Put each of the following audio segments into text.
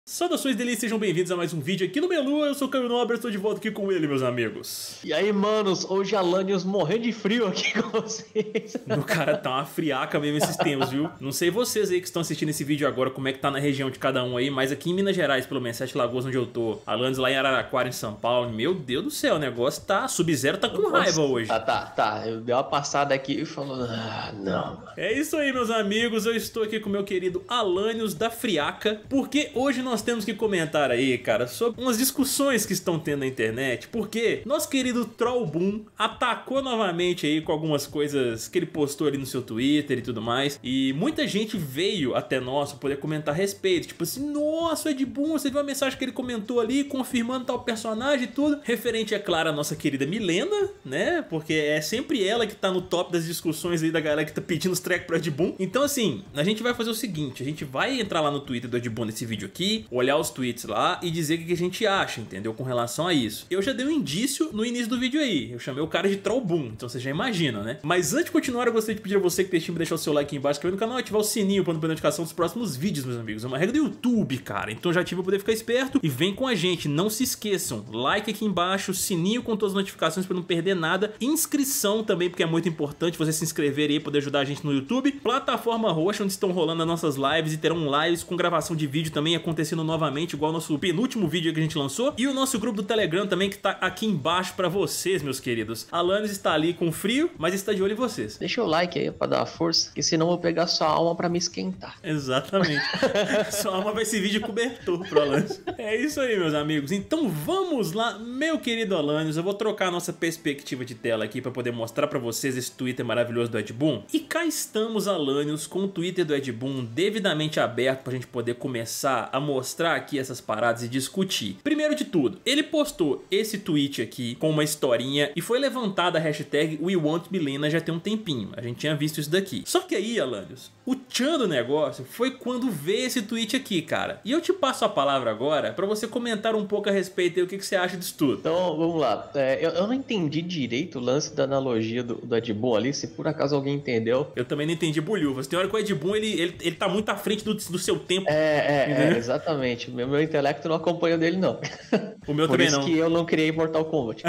Saudações delícias, sejam bem-vindos a mais um vídeo aqui no Melu. Eu sou o Caio Nobre, estou de volta aqui com ele, meus amigos. E aí, manos, hoje Alanios morrendo de frio aqui com vocês. O cara tá uma friaca mesmo esses tempos, viu? Não sei vocês aí que estão assistindo esse vídeo agora, como é que tá na região de cada um aí, mas aqui em Minas Gerais, pelo menos, Sete Lagoas, onde eu tô, Alanios lá em Araraquara, em São Paulo, meu Deus do céu, o negócio tá, Sub-Zero tá com raiva hoje. Tá, eu dei uma passada aqui e falou, não. É isso aí, meus amigos, eu estou aqui com o meu querido Alanios da Friaca, porque hoje nós temos que comentar aí, cara, sobre umas discussões que estão tendo na internet, porque nosso querido Trollboom atacou novamente aí com algumas coisas que ele postou ali no seu Twitter e tudo mais, e muita gente veio até nós pra poder comentar a respeito, tipo assim, nossa, Ed Boon, você viu a mensagem que ele comentou ali, confirmando tal personagem e tudo, referente, é claro, à nossa querida Milena, né, porque é sempre ela que tá no top das discussões aí da galera que tá pedindo os tracks pro Ed Boon. Então assim, a gente vai fazer o seguinte, a gente vai entrar lá no Twitter do Ed Boon nesse vídeo aqui, olhar os tweets lá e dizer o que a gente acha, entendeu? Com relação a isso. Eu já dei um indício no início do vídeo aí. Eu chamei o cara de Trollboom, então você já imagina, né? Mas antes de continuar, eu gostaria de pedir a você que deixa o seu like aqui embaixo, inscrever no canal e ativar o sininho para não perder a notificação dos próximos vídeos, meus amigos. É uma regra do YouTube, cara. Então já ativa para poder ficar esperto e vem com a gente. Não se esqueçam, like aqui embaixo, sininho com todas as notificações para não perder nada. Inscrição também, porque é muito importante você se inscrever aí, poder ajudar a gente no YouTube. Plataforma roxa, onde estão rolando as nossas lives e terão lives com gravação de vídeo também acontecendo novamente, igual o nosso penúltimo vídeo que a gente lançou, e o nosso grupo do Telegram também, que tá aqui embaixo pra vocês, meus queridos. Alanios está ali com frio, mas está de olho em vocês. Deixa o like aí pra dar uma força, que senão eu vou pegar sua alma pra me esquentar. Exatamente. Sua alma vai servir de cobertor pro Alanios. É isso aí, meus amigos. Então vamos lá, meu querido Alanios. Eu vou trocar a nossa perspectiva de tela aqui pra poder mostrar pra vocês esse Twitter maravilhoso do Ed Boon. E cá estamos, Alanios, com o Twitter do Ed Boon devidamente aberto pra gente poder começar a mostrar aqui essas paradas e discutir. Primeiro de tudo, ele postou esse tweet aqui com uma historinha e foi levantada a hashtag WeWantMilena já tem um tempinho. A gente tinha visto isso daqui. Só que aí, Alanios, o tchan do negócio foi quando vê esse tweet aqui, cara. E eu te passo a palavra agora pra você comentar um pouco a respeito e o que você acha disso tudo. Então, vamos lá. Eu não entendi direito o lance da analogia do Ed Boon ali, se por acaso alguém entendeu. Eu também não entendi bolhufas. Tem hora que o Ed Boon, ele tá muito à frente do seu tempo. Exatamente. Meu intelecto não acompanha dele, não. O meu também não. Por isso que eu não criei Mortal Kombat.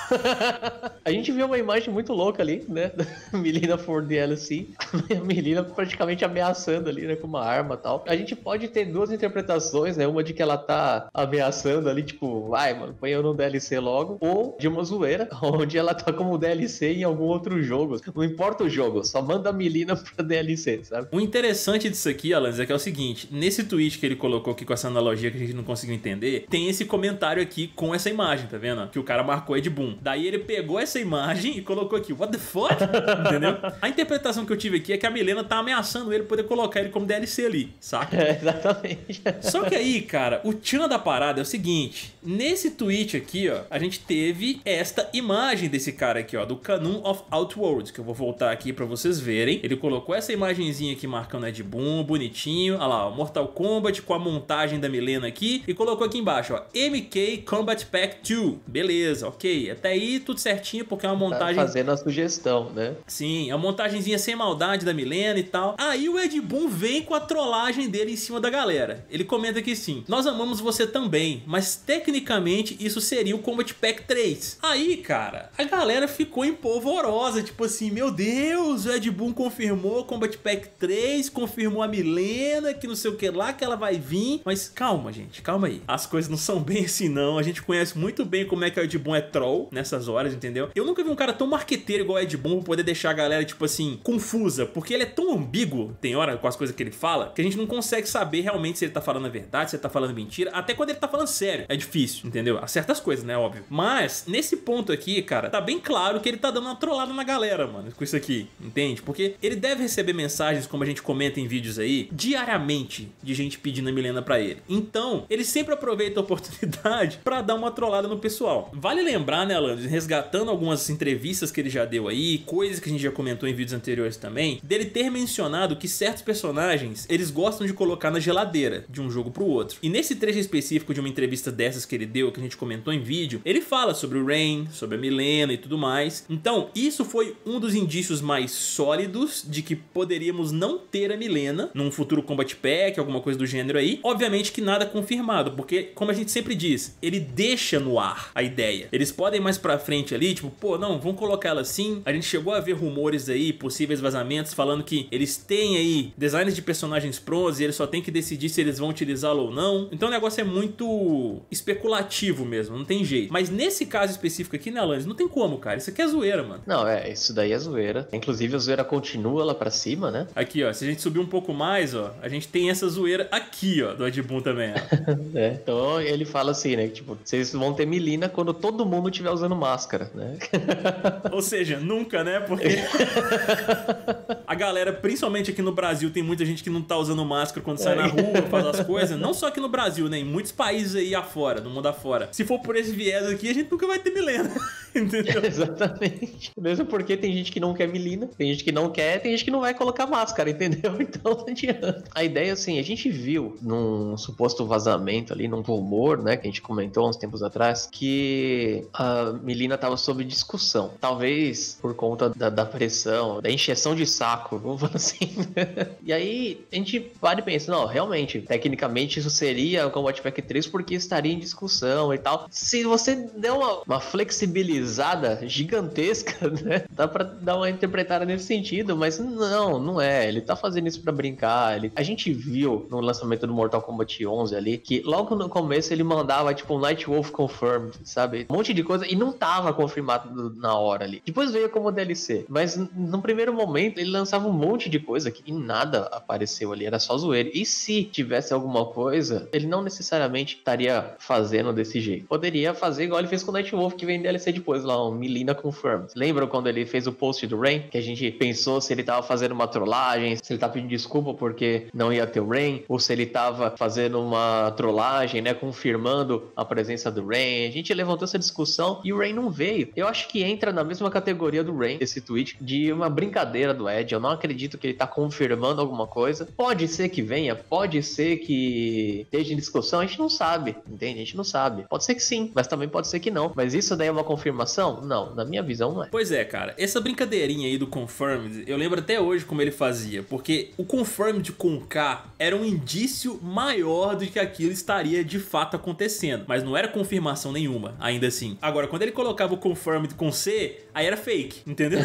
Então, a gente viu uma imagem muito louca ali, né? Da Milena for DLC. A Milena praticamente ameaçando ali, né? Com uma arma e tal. A gente pode ter duas interpretações, né? Uma de que ela tá ameaçando ali, tipo, vai, mano, põe eu no DLC logo. Ou de uma zoeira, onde ela tá como DLC em algum outro jogo. Não importa o jogo, só manda a Milena pra DLC, sabe? O interessante disso aqui, Alanios, é que é o seguinte. Nesse tweet que ele colocou aqui com essa analogia que a gente não conseguiu entender, tem esse comentário aqui com essa imagem, tá vendo? Que o cara marcou Ed Boon. Daí ele pegou essa imagem e colocou aqui, what the fuck? Entendeu? A interpretação que eu tive aqui é que a Milena tá ameaçando ele poder colocar ele como DLC ali, saca? Exatamente. Só que aí, cara, o tchan da parada é o seguinte. Nesse tweet aqui, ó, a gente teve esta imagem desse cara aqui, ó, do Canon of Outworld, que eu vou voltar aqui pra vocês verem. Ele colocou essa imagenzinha aqui marcando Ed Boon, bonitinho. Olha lá, ó, Mortal Kombat com a montagem da Milena aqui. E colocou aqui embaixo, ó, MK Combat Pack 2. Beleza, ok. Até aí tudo certinho, porque é uma montagem... Tá fazendo a sugestão, né? Sim, é uma montagenzinha sem maldade da Milena e tal. Aí o Ed Boon vem com a trollagem dele em cima da galera. Ele comenta aqui sim: nós amamos você também, mas tecnicamente isso seria o Combat Pack 3. Aí, cara, a galera ficou empolvorosa, tipo assim, meu Deus, o Ed Boon confirmou Combat Pack 3, confirmou a Milena, que não sei o que lá, que ela vai vir. Mas calma, gente, calma aí. As coisas não são bem assim, não. A gente conhece muito bem como é que o Ed Boon é troll nessas horas, entendeu? Eu nunca vi um cara tão marqueteiro igual o Ed Boon pra poder deixar a galera, tipo assim, confusa, porque ele é tão ambíguo, tem hora, com as coisas que ele fala, que a gente não consegue saber realmente se ele tá falando a verdade, se ele tá falando mentira, até quando ele tá falando sério. É difícil, entendeu? Há certas coisas, né, óbvio. Mas, nesse ponto aqui, cara, tá bem claro que ele tá dando uma trollada na galera, mano, com isso aqui, entende? Porque ele deve receber mensagens, como a gente comenta em vídeos aí, diariamente, de gente pedindo a Milena pra ele. Então, ele sempre aproveita a oportunidade pra dar uma trollada no pessoal. Vale lembrar, né, Alanios, resgatando algumas entrevistas que ele já deu aí, coisas que a gente já comentou em vídeos anteriores também, dele ter mencionado que certos personagens, eles gostam de colocar na geladeira de um jogo pro outro. E nesse trecho específico de uma entrevista dessas que ele deu, que a gente comentou em vídeo, ele fala sobre o Rain, sobre a Milena e tudo mais. Então, isso foi um dos indícios mais sólidos de que poderíamos não ter a Milena num futuro Combat Pack, alguma coisa do gênero aí. Obviamente obviamente que nada confirmado, porque, como a gente sempre diz, ele deixa no ar a ideia. Eles podem mais pra frente ali, tipo, pô, não, vamos colocar ela assim. A gente chegou a ver rumores aí, possíveis vazamentos, falando que eles têm aí designs de personagens prontos e eles só tem que decidir se eles vão utilizá-lo ou não. Então o negócio é muito especulativo mesmo, não tem jeito. Mas nesse caso específico aqui, né, Alanis, não tem como, cara. Isso aqui é zoeira, mano. Não, isso daí é zoeira. Inclusive a zoeira continua lá pra cima, né? Aqui, ó, se a gente subir um pouco mais, ó, a gente tem essa zoeira aqui, ó, do Ed Boon também, ó. Então ele fala assim, né, tipo, vocês vão ter Mileena quando todo mundo estiver usando máscara, né? Ou seja, nunca, né? Porque a galera, principalmente aqui no Brasil, tem muita gente que não tá usando máscara quando sai na rua, faz as coisas. Não só aqui no Brasil, né? Em muitos países aí afora, no mundo afora. Se for por esse viés aqui, a gente nunca vai ter Mileena. Entendeu? Exatamente. Mesmo porque tem gente que não quer Mileena, tem gente que não quer, tem gente que não vai colocar máscara, entendeu? Então não adianta. A ideia, assim, a gente viu num suposto vazamento ali, num rumor, né, que a gente comentou uns tempos atrás, que a Mileena tava sob discussão. Talvez por conta da pressão, da encheção de saco, vamos falar assim. E aí a gente para e pensa, não, realmente, tecnicamente isso seria o Combat Pack 3 porque estaria em discussão e tal. Se você der uma flexibilizada gigantesca, né, dá pra dar uma interpretada nesse sentido, mas não é. Ele tá fazendo isso pra brincar. A gente viu no lançamento do Mortal Kombat 11 ali, que logo no começo ele mandava, tipo, um Nightwolf Confirmed, sabe? Um monte de coisa, e não tava confirmado na hora ali. Depois veio como DLC, mas no primeiro momento ele lançava um monte de coisa que nada apareceu ali, era só zoeira. E se tivesse alguma coisa, ele não necessariamente estaria fazendo desse jeito. Poderia fazer igual ele fez com o Nightwolf, que vem DLC depois lá, um Mileena Confirmed. Lembram quando ele fez o post do Rain? Que a gente pensou se ele tava fazendo uma trollagem, se ele tava pedindo desculpa porque não ia ter o Rain, ou se ele tava fazendo uma trollagem, né, confirmando a presença do Rain. A gente levantou essa discussão e o Rain não veio. Eu acho que entra na mesma categoria do Rain, esse tweet, de uma brincadeira do Ed. Eu não acredito que ele tá confirmando alguma coisa. Pode ser que venha, pode ser que esteja em discussão, a gente não sabe, entende? A gente não sabe. Pode ser que sim, mas também pode ser que não. Mas isso daí é uma confirmação? Não, na minha visão não é. Pois é, cara. Essa brincadeirinha aí do Confirmed, eu lembro até hoje como ele fazia, porque o Confirmed com K era um indício maior do que aquilo estaria de fato acontecendo, mas não era confirmação nenhuma, ainda assim. Agora, quando ele colocava o Confirmed com C, aí era fake, entendeu?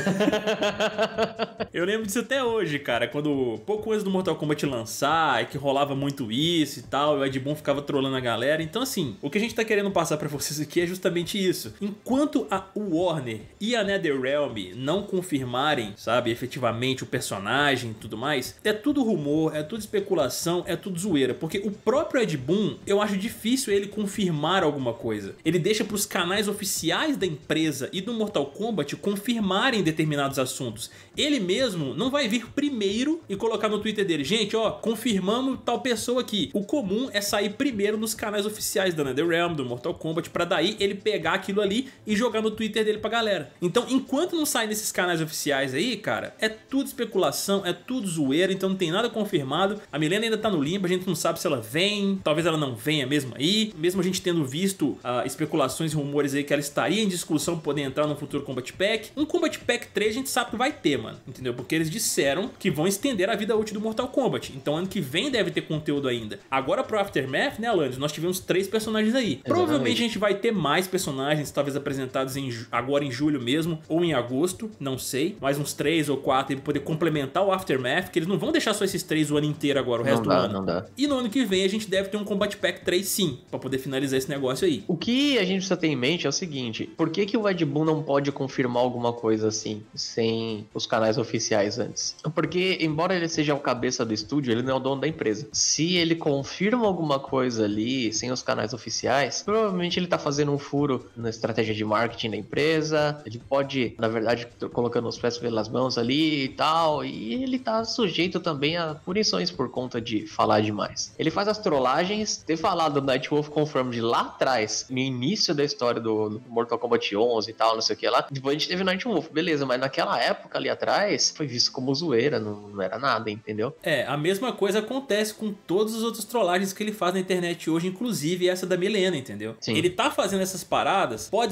Eu lembro disso até hoje, cara, quando pouco antes do Mortal Kombat lançar, é que rolava muito isso e tal, e o Ed Boon ficava trollando a galera. Então, assim, o que a gente tá querendo passar pra vocês aqui é justamente isso. Enquanto a Warner e a NetherRealm não confirmarem, sabe, efetivamente o personagem e tudo mais, é tudo rumor, é tudo especulação, é tudo zoeira, porque o próprio Ed Boon, eu acho difícil ele confirmar alguma coisa. Ele deixa pros canais oficiais da empresa e do Mortal Kombat confirmarem determinados assuntos. Ele mesmo não vai vir primeiro e colocar no Twitter dele, gente, ó, confirmamos tal pessoa aqui. O comum é sair primeiro nos canais oficiais da NetherRealm, do Mortal Kombat, pra daí ele pegar aquilo ali e jogar no Twitter dele pra galera. Então, enquanto não sai nesses canais oficiais aí, cara, é tudo especulação, é tudo zoeira, então não tem nada confirmado. A Mileena ainda tá no limbo, a gente não sabe se ela vem, talvez ela não venha mesmo aí. Mesmo a gente tendo visto especulações e rumores aí que ela estaria em discussão pra poder entrar no futuro Combat Pack. Um Combat Pack 3 a gente sabe que vai ter, mano, entendeu? Porque eles disseram que vão estender a vida útil do Mortal Kombat. Então ano que vem deve ter conteúdo ainda. Agora pro Aftermath, né, Alanis? Nós tivemos 3 personagens aí. Exatamente. Provavelmente a gente vai ter mais personagens, talvez apresentados agora em julho mesmo, ou em agosto, não sei. Mais uns 3 ou 4 pra poder complementar o Aftermath, que eles não vão deixar só esses 3 o ano inteiro agora, o resto do ano. Não dá. E no ano que vem a gente deve ter um Combat Pack 3 sim, pra poder finalizar esse negócio aí. O que a gente precisa ter em mente é o seguinte, por que o Ed Boon não pode confirmar alguma coisa assim, sem os canais oficiais antes? Porque, embora ele seja o cabeça do estúdio, ele não é o dono da empresa. Se ele confirma alguma coisa ali, sem os canais oficiais, provavelmente ele tá fazendo um furo na estratégia de marketing da empresa, ele pode, na verdade, colocando os pés pelas mãos ali e tal, e ele tá sujeito também a punições por conta de falar demais. Ele faz as trollagens, ter falado do Nightwolf Confirmed lá atrás, no início da história do Mortal Kombat 11 e tal, não sei o que lá, depois a gente teve Nightwolf, beleza, mas naquela época ali atrás, foi visto como zoeira, não era nada, entendeu? É, a mesma coisa acontece com todas as outras trollagens que ele faz na internet hoje, inclusive essa da Mileena, entendeu? Sim. Ele tá fazendo essas paradas, pode ser que a pessoa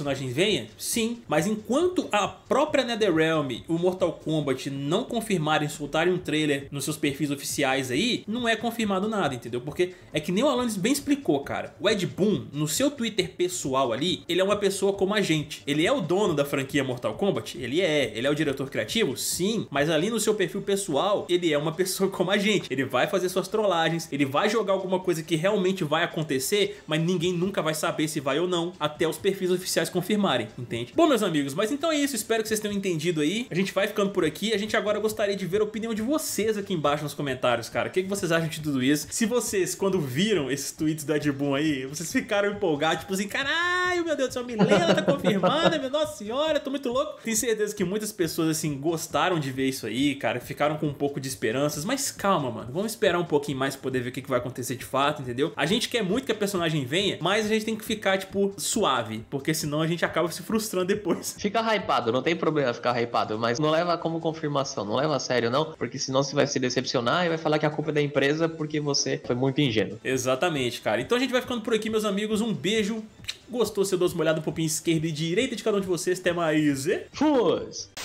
personagem venha? Sim, mas enquanto a própria NetherRealm e o Mortal Kombat não confirmarem, soltarem um trailer nos seus perfis oficiais aí, não é confirmado nada, entendeu? Porque é que nem o Alanis bem explicou, cara. O Ed Boon, no seu Twitter pessoal ali, ele é uma pessoa como a gente. Ele é o dono da franquia Mortal Kombat? Ele é o diretor criativo? Sim, mas ali no seu perfil pessoal, ele é uma pessoa como a gente. Ele vai fazer suas trollagens, ele vai jogar alguma coisa que realmente vai acontecer, mas ninguém nunca vai saber se vai ou não, até os perfis oficiais confirmarem, entende? Bom, meus amigos, mas então é isso, espero que vocês tenham entendido aí. A gente vai ficando por aqui, a gente agora gostaria de ver a opinião de vocês aqui embaixo nos comentários, cara. O que vocês acham de tudo isso? Se vocês, quando viram esses tweets do Ed Boon aí, vocês ficaram empolgados, tipo assim, caralho, meu Deus do céu, a Milena tá confirmando, meu nossa senhora, tô muito louco. Tenho certeza que muitas pessoas, assim, gostaram de ver isso aí, cara, ficaram com um pouco de esperanças, mas calma, mano, vamos esperar um pouquinho mais pra poder ver o que vai acontecer de fato, entendeu? A gente quer muito que a personagem venha, mas a gente tem que ficar, tipo, suave, porque senão a gente acaba se frustrando depois. Fica hypado, não tem problema ficar hypado, mas não leva como confirmação, não leva a sério não, porque senão você vai se decepcionar e vai falar que a culpa é da empresa porque você foi muito ingênuo. Exatamente, cara. Então a gente vai ficando por aqui, meus amigos, um beijo. Gostou? Você dá uma olhada no pouquinho esquerda e direita de cada um de vocês. Até mais. Fui!